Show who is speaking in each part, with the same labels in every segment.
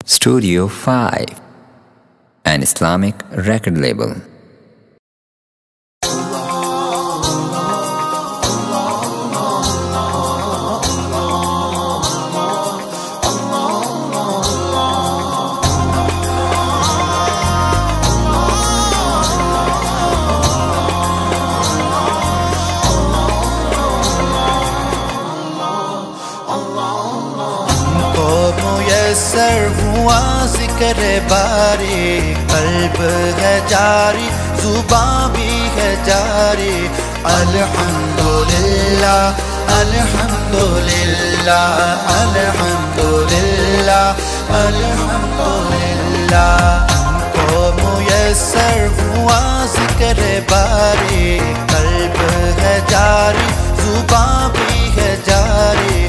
Speaker 1: Studio 5, an Islamic record label.
Speaker 2: میسر ہوا ذکر باری، قلب ہے جاری، زبان بھی ہے جاری. الحمدللہ الحمدللہ الحمدللہ الحمدللہ. ہم کو میسر ہوا ذکر باری، قلب ہے جاری، زبان بھی ہے جاری.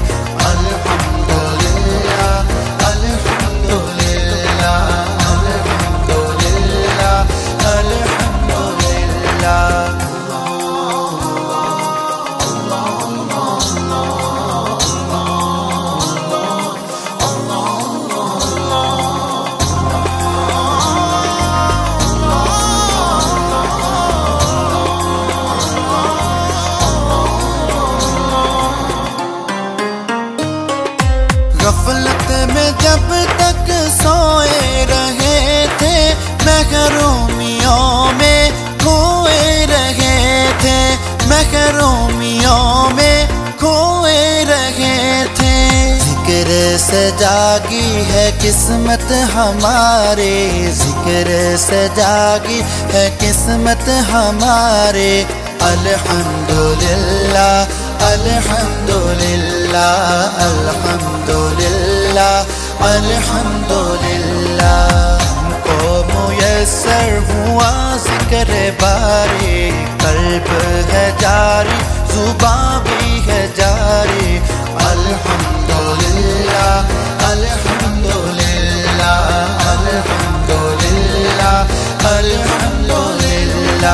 Speaker 2: غفلت میں جب تک سوئے رہے تھے، محرومیوں میں کھوئے رہے تھے، محرومیوں میں کھوئے رہے تھے. ذکر سے جاگی ہے قسمت ہماری، ذکر سے جاگی ہے قسمت ہماری. الحمدللہ الحمدللہ الحمدللہ الحمدللہ. ہم کو میسر ہوا ذکر باری، قلب ہے جاری، زبان بھی ہے جاری. الحمدللہ الحمدللہ الحمدللہ الحمدللہ.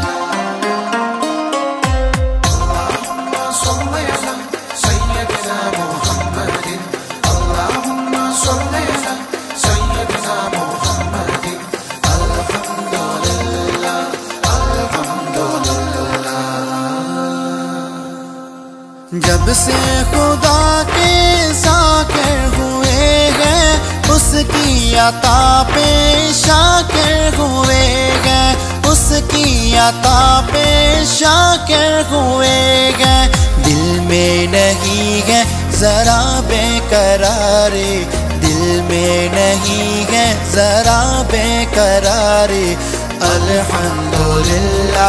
Speaker 2: جب سے خدا کے ذاکر ہوئے ہیں، اس کی عطا پہ شاکر ہوئے ہیں، اس کی عطا پہ شاکر ہوئے ہیں. دل میں نہیں ہے ذرا بے قراری، دل میں نہیں ہے ذرا بے قراری. الحمدللہ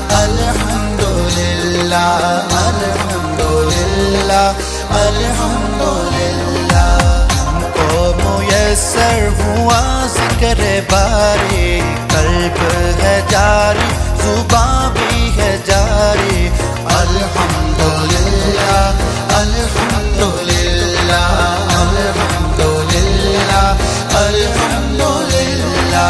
Speaker 2: الحمدللہ الحمدللہ الحمدللہ. ہم کو میسر ہوا ذکر باری، قلب ہے جاری، زبان بھی ہے جاری. الحمدللہ الحمدللہ الحمدللہ الحمدللہ.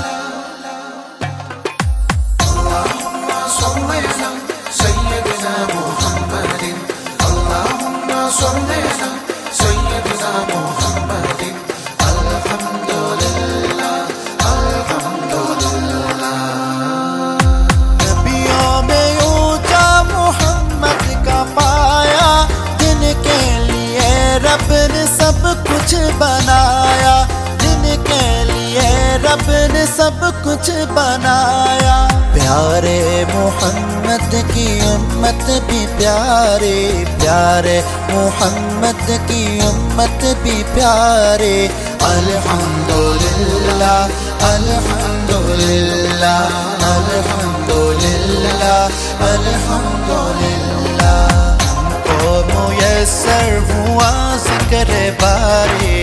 Speaker 2: نبیوں میں اونچا محمد کا پایا، جن کے لیے رب نے سب کچھ بنایا، جن کے لیے رب نے سب کچھ بنایا. پیارے محمد کی امت بھی پیارے، پیارے محمد کی امت بھی پیارے. الحمدللہ الحمدللہ الحمدللہ الحمدللہ. ہم کو میسر ہوا ذکر باری،